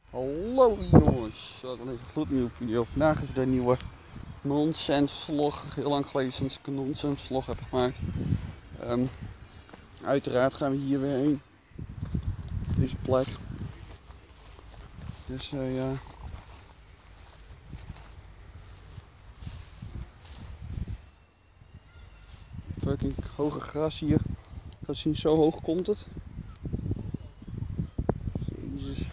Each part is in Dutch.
Hallo jongens, dat is een gloednieuwe video. Vandaag is de nieuwe nonsense vlog. Heel lang geleden sinds ik een nonsense vlog heb gemaakt. Uiteraard gaan we hier weer heen. Deze plek. Dus ja. Fucking hoge gras hier. Ik kan zien, zo hoog komt het. Jezus.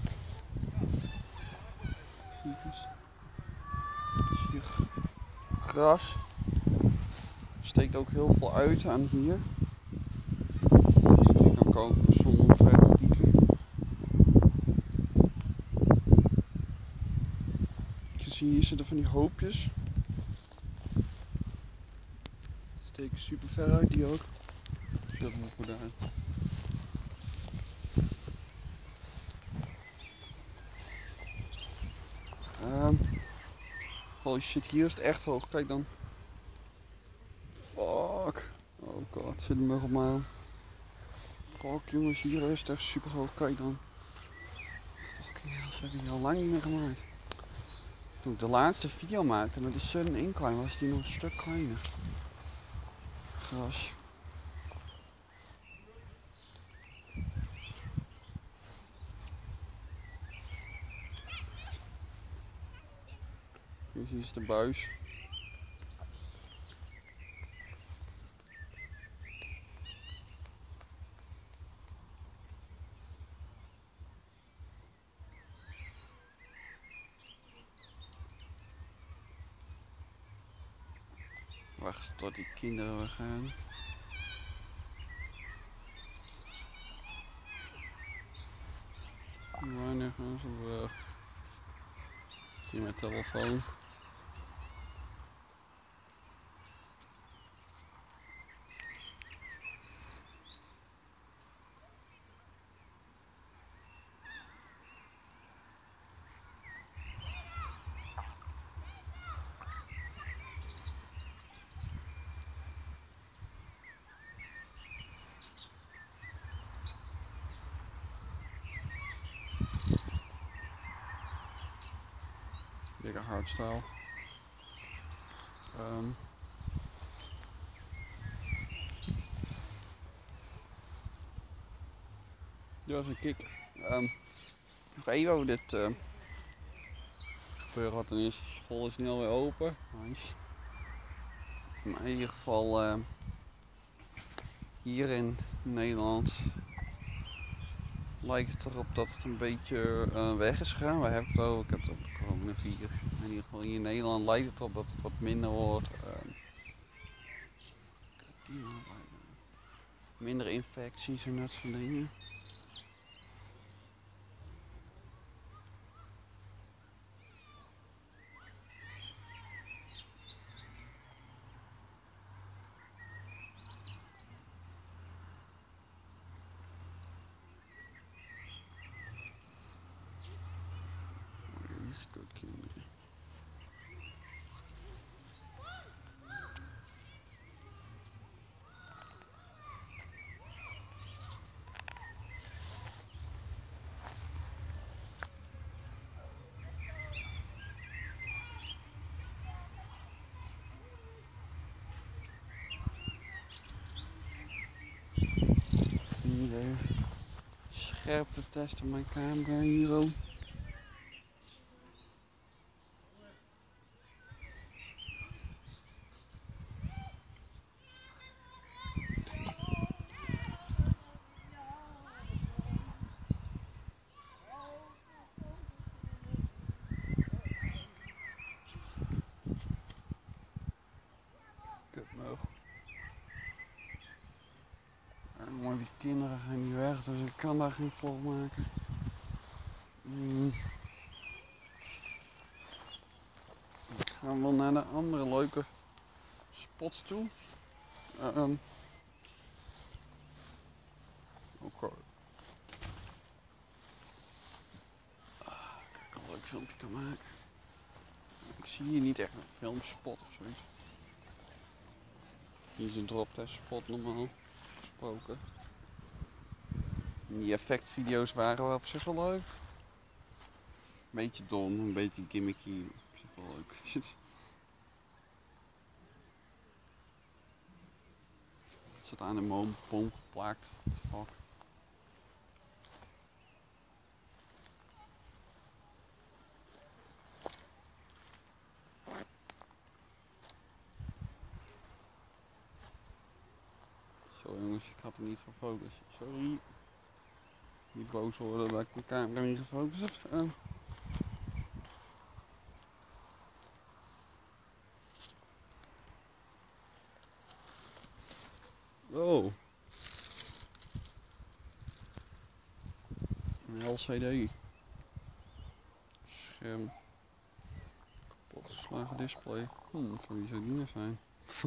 Tyfus. Is hier gras. Steekt ook heel veel uit aan hier. Dus ik kan koken zonder verder dieven. Je ziet hier zitten van die hoopjes. Steken super ver uit, die ook. Dat moet we daar. Holy shit, hier is het echt hoog. Kijk dan. Fuck. Oh god, zit een mug op mij aan. Fuck jongens, hier is het echt super hoog. Kijk dan. Fucking hell, ze hebben hier al lang niet meer gemaakt. Toen ik de laatste video maakte met de Sudden Incline was die nog een stuk kleiner. Gras. Hier is de buis. Wacht tot die kinderen weer gaan. Wanneer gaan ze weg? Hier mijn telefoon. Bigger hardstyle. Ja, dat is een kick. Nog even over dit gebeuren wat er is. School is nu alweer open. Nice. Maar in ieder geval hier in Nederland lijkt het erop dat het een beetje weg is gegaan. Waar heb ik het over? Ik heb het op coronavirus. In ieder geval hier in Nederland lijkt het erop dat het wat minder wordt. Minder infecties en dat soort dingen. Hier scherpte testen mijn camera hier ook. Kutmug. Maar die kinderen gaan niet weg, dus ik kan daar geen vlog maken. Ik ga wel naar de andere leuke spots toe. Kijk, een leuk filmpje kan maken. Ik zie hier niet echt een filmspot of zoiets. Hier is een drop-test spot normaal gesproken. Die effectvideo's waren wel op zich wel leuk. beetje dom, een beetje gimmicky. Op zich wel leuk. Het zit aan een boom geplaakt. Fuck. Zo jongens, ik had er niet gefocust. Sorry. Niet boos worden dat ik de camera niet gefocust heb. Oh. Een LCD. Scherm. Kapotgeslagen display. Dat zou niet zo dingen zijn.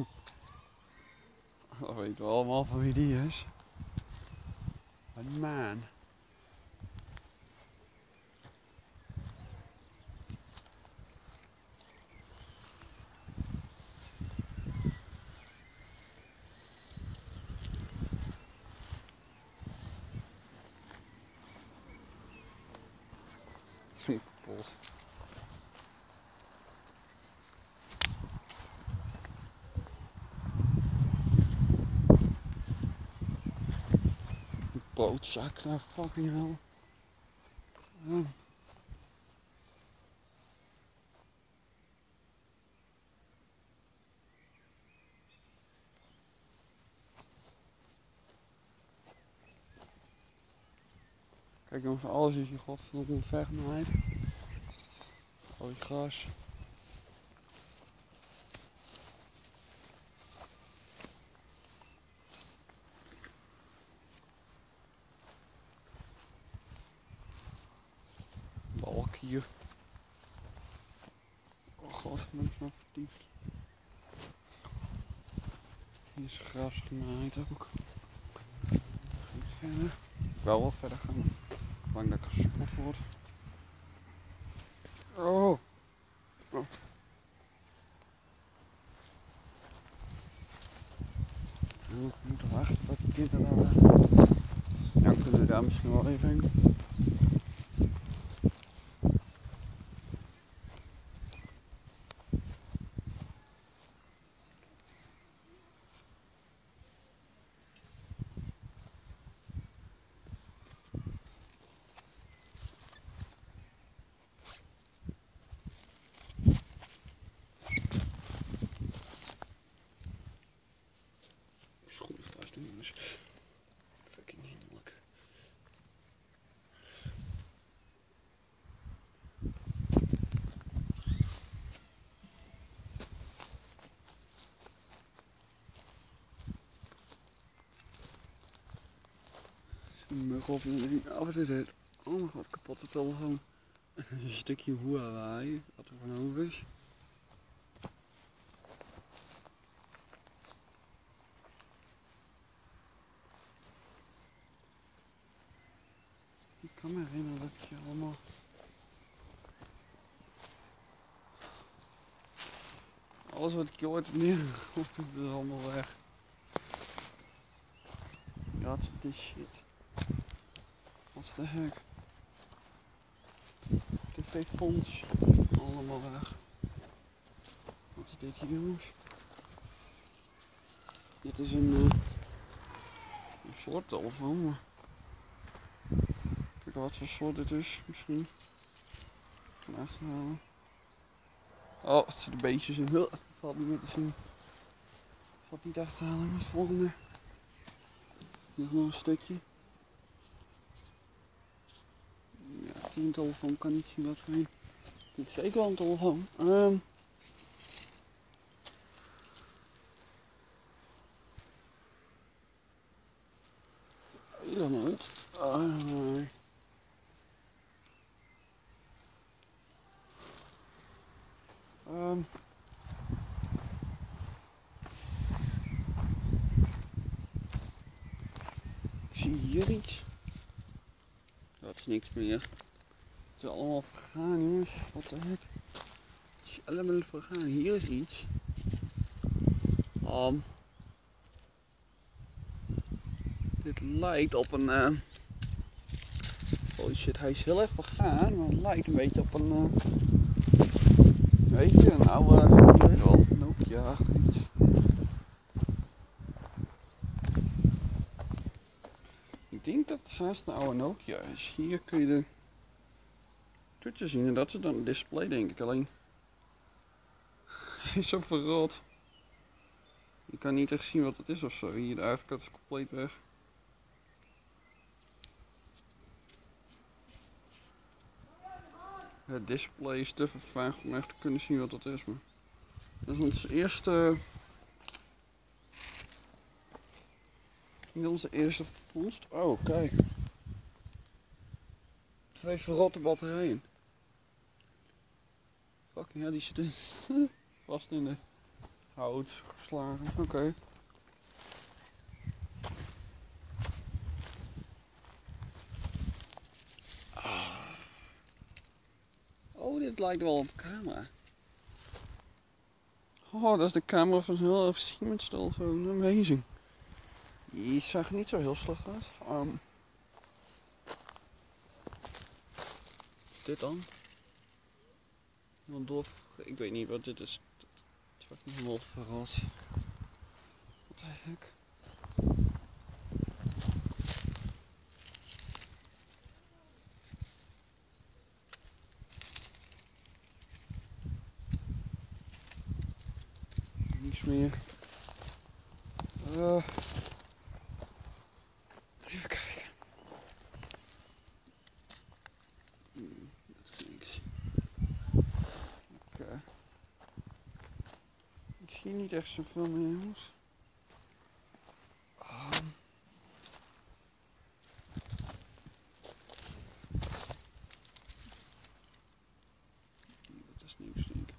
Dat weten we allemaal van wie die is. Een man. Kapot. Bootzak, nou fucking hell. Kijk jongens, alles is je godverdomme vechtmeid. Alles gras. Balk hier. Oh god, ben ik zo vertiefd. Hier is gras gemaaid ook. Niet verder. Ik wil wel verder gaan. Bang dat ik gespot word. Oh. Oh. We moeten wachten tot de kinderen daar waren. Dan kunnen we daar misschien wel even heen. Schoenen vast doen jongens. Fucking heerlijk. Een mug op en af en dit. Oh mijn god, kapotte telefoon. Een stukje Huawei, wat er van over is. Ik kan me herinneren dat ik je allemaal... Alles wat ik je ooit heb neergegooid, is allemaal weg. That's this shit. What the heck? TV-fonds, allemaal weg. Wat is dit hier jongens? Dit is een soort telefoon, maar... Kijk wat voor soort dit is, misschien. Van achterhalen. Oh, het zitten beestjes in. Dat valt niet meer te zien. Valt niet achterhalen, maar het volgende. Nog een stukje. Ja, het is een telefoon, ik kan niet zien wat voor een. Het is zeker wel een telefoon. Ik dan nooit. Ik zie hier iets. Dat is niks meer. Het is allemaal vergaan jongens. Wat de heck. Het is allemaal vergaan. Hier is iets. Dit lijkt op een Holy shit, hij is heel even gegaan, maar het lijkt een beetje op een, weet je, een oude, weet wel, Nokia-achtig iets. Ik denk dat het haast een oude Nokia is. Hier kun je de toetsen zien en dat is dan een display, denk ik. Alleen, hij is zo verrot. Je kan niet echt zien wat het is of zo. Hier, de achterkant is compleet weg. Het display is te vervaagd om echt te kunnen zien wat dat is. Maar dat is onze eerste... Onze eerste vondst. Oh, kijk. 2 verrotte batterijen. Fucking ja, die zitten vast in de hout geslagen. Oké. Oh, dit lijkt wel op camera. Oh, dat is de camera van heel even Siemens-stel. Zo amazing. Die zag niet zo heel slecht uit. Dit dan? Heel dof. Ik weet niet wat dit is. Het is fucking helemaal verrot. Wat de heck? Niks meer. Even kijken. Dat is niks. Oké. Ik zie niet echt zoveel meer, jongens. Dat is niks, denk ik.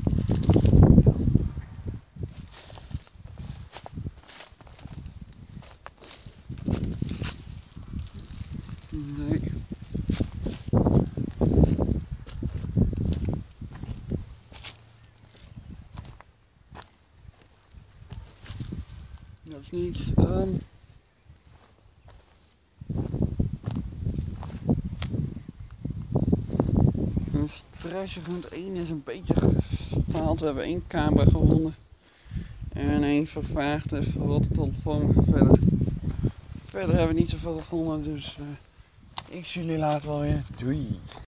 Nee. Dat is niks. Een stressig 1 is een beetje gefaald. We hebben 1 camera gewonnen. En 1 vervaagde verrotte telefoon. Verder hebben we niet zoveel gevonden. Dus ik zie jullie later wel weer. Doei!